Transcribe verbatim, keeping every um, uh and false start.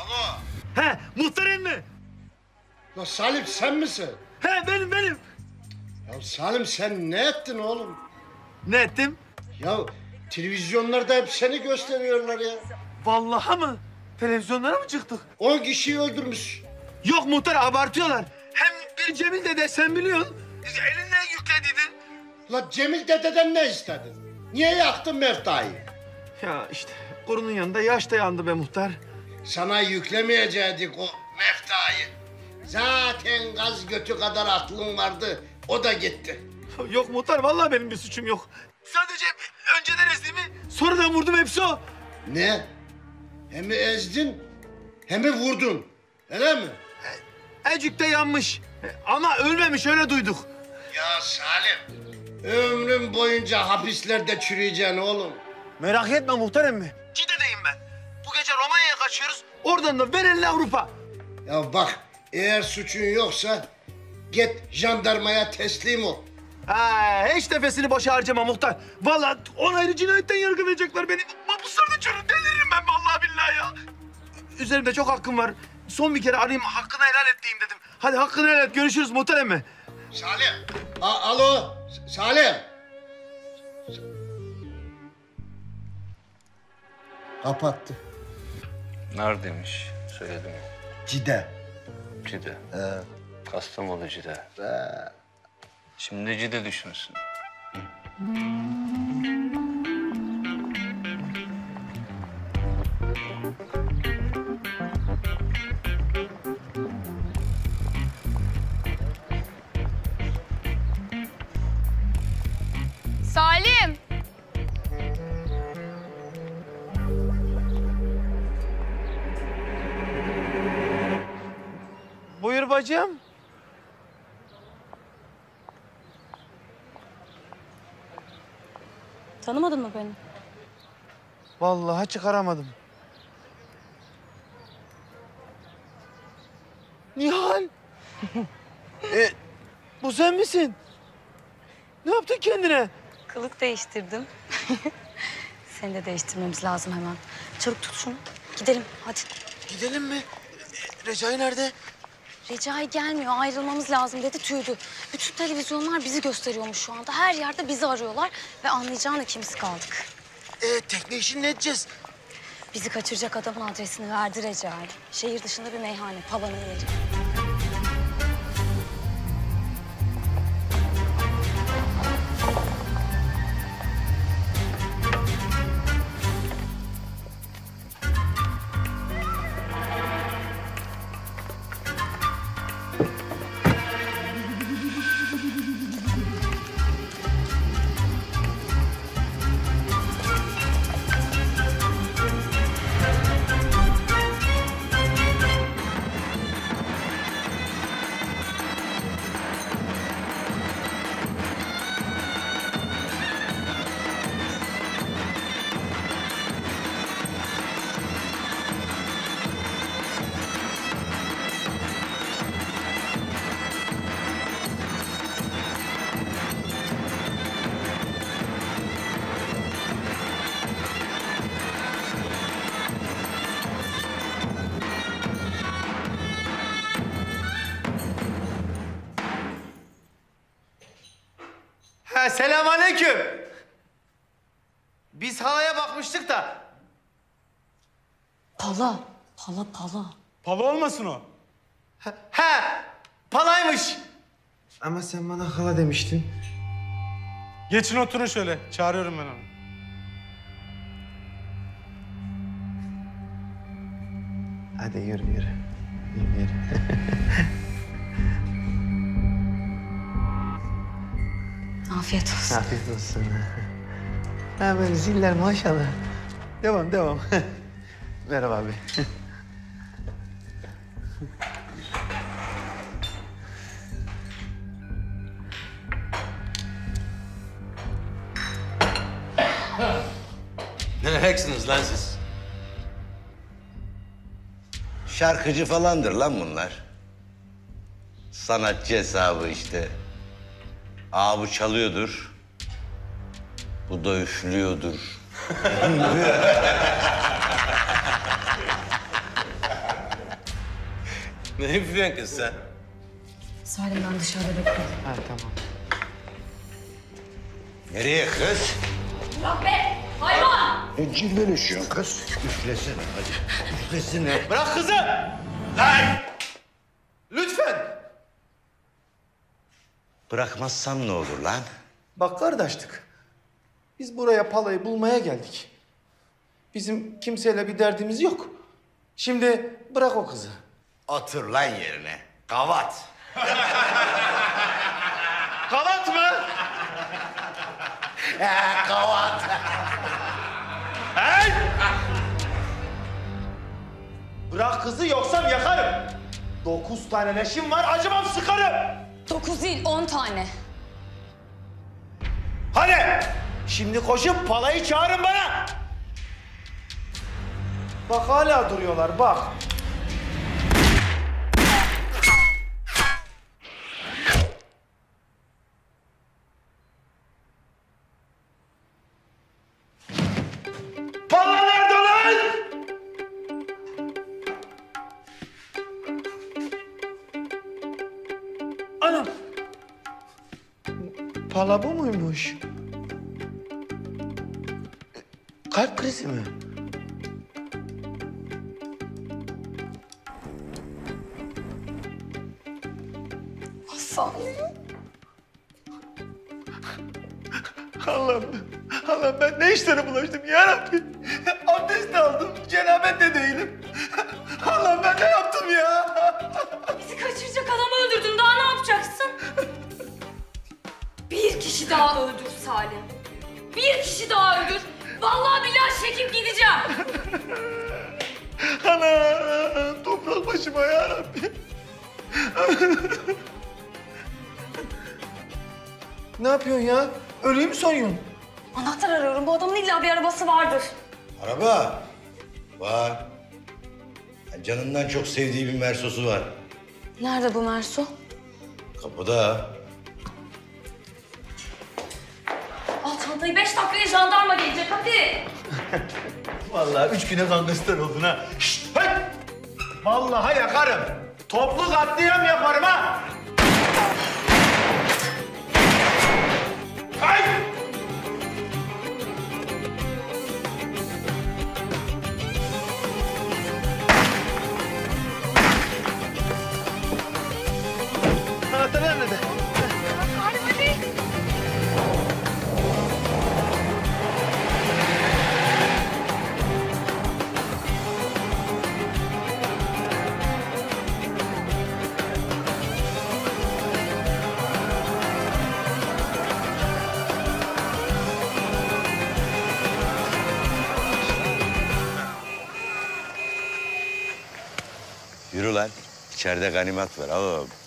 Alo. He, muhtar emmi. La Salim sen misin? He, benim, benim. Ya Salim sen ne ettin oğlum? Ne ettim? Ya televizyonlarda hep seni gösteriyorlar ya. Vallahi mı? Televizyonlara mı çıktık? On kişiyi öldürmüş. Yok muhtar, abartıyorlar. Hem bir Cemil dede sen biliyorsun. Elinden yüklediydin. La Cemil dededen ne istedin? Niye yaktın Mefta'yı? Ya işte kurunun yanında yaş da yandı be muhtar. Sana yüklemeyecektik o Mefta'yı. Zaten gaz götü kadar aklın vardı. O da gitti. Yok muhtar, vallahi benim bir suçum yok. Sadece önceden ezdiğimi sonradan vurdum, hepsi o. Ne? Hem ezdin hem vurdun. Öyle mi? Ecik de yanmış. Ama ölmemiş, öyle duyduk. Ya Salim, ömrüm boyunca hapislerde çürüyeceksin oğlum. Merak etme muhtar emmi. Cide'deyim ben. Bu gece Romanya'ya kaçıyoruz. Oradan da ver elini Avrupa. Ya bak, eğer suçun yoksa git jandarmaya teslim ol. Ha, hiç nefesini boşa harcama muhtar. Vallahi on ayrı cinayetten yargılayacaklar beni. Mahpuslarda çürür, deliririm ben vallahi billahi ya. Üzerimde çok hakkım var. Son bir kere arayayım, hakkını helal et diyeyim dedim. Hadi hakkını helal et, görüşürüz muhtar emmi. Salim. A Alo, Salim. Kapattı. Neredeymiş? Söyledim mi? Cide. Cide. Ee, Kastamonu Cide. ee. Şimdi Cide düşünsün. Salim! Buyur bacım. Tanımadın mı beni? Vallahi çıkaramadım. Nihal! e, bu sen misin? Ne yaptın kendine? Kılık değiştirdim. Seni de değiştirmemiz lazım hemen. Çabuk tut şunu. Gidelim hadi. Gidelim mi? E, Recai nerede? Recai gelmiyor, ayrılmamız lazım dedi, tüydü. Bütün televizyonlar bizi gösteriyormuş şu anda. Her yerde bizi arıyorlar ve anlayacağın ikimiz kaldık. E, tekne işini ne edeceğiz? Bizi kaçıracak adamın adresini verdi Recai. Şehir dışında bir meyhane, Palan'ın yeri. Ha, selamünaleyküm. Biz halaya bakmıştık da. Pala, pala, pala. Pala olmasın o. He, palaymış. Ama sen bana hala demiştin. Geçin oturun şöyle. Çağırıyorum ben onu. Hadi yürü yürü. Yürü yürü. Afiyet olsun. Afiyet olsun. Ha böyle ziller maşallah. Devam devam. Merhaba abi. Ne heksiniz lan siz? Şarkıcı falandır lan bunlar. Sanatçı hesabı işte. Aa bu çalıyordur. Bu da üflüyordur. Ne yapıyorsun kız sen? Salim ben dışarıda bekliyorum. Ha tamam. Nereye kız? Bırak be! Hayvan! Ne cilveleşiyorsun kız? Üflesene hadi. Üflesene. Bırak kızı! Lan! Lütfen! Bırakmazsam ne olur lan? Bak kardeşlik, biz buraya palayı bulmaya geldik. Bizim kimseyle bir derdimiz yok. Şimdi bırak o kızı. Otur lan yerine. Kavat. Kavat mı? He kavat. Hey! Bırak kızı yoksa yakarım. Dokuz tane leşim var, acımam sıkarım. Dokuz değil, on tane. Hadi! Şimdi koşup palayı çağırın bana. Bak hala duruyorlar, bak. Pala nerede lan? Anam. Pala bu muymuş? Kalp krizi mi? Salim. Allah'ım, Allah'ım ben ne işlere bulaştım ya Rabbi? Abdest de aldım, cenabet de değilim. Allah'ım ben ne yaptım ya? Bizi kaçıracak adamı öldürdün. Daha ne yapacaksın? Bir kişi daha öldür Salim. Bir kişi daha öldür. Vallahi billahi çekip gideceğim. Ana, toprak başıma ya Rabbi. Ne yapıyorsun ya? Ölüyü mü soyuyorsun? Anahtar arıyorum. Bu adamın illa bir arabası vardır. Araba. Var. Canından çok sevdiği bir Mersosu var. Nerede bu Merso? Kapıda. Al çantayı. Beş dakikaya jandarma gelecek. Hadi. Vallahi üç güne gangster oldun ha. Şşt! Hey! Vallahi yakarım. Toplu katliam yaparım ha. Hay! Anahtarlar nerede? Hadi hadi. Yürü lan. İçeride ganimet var. Al.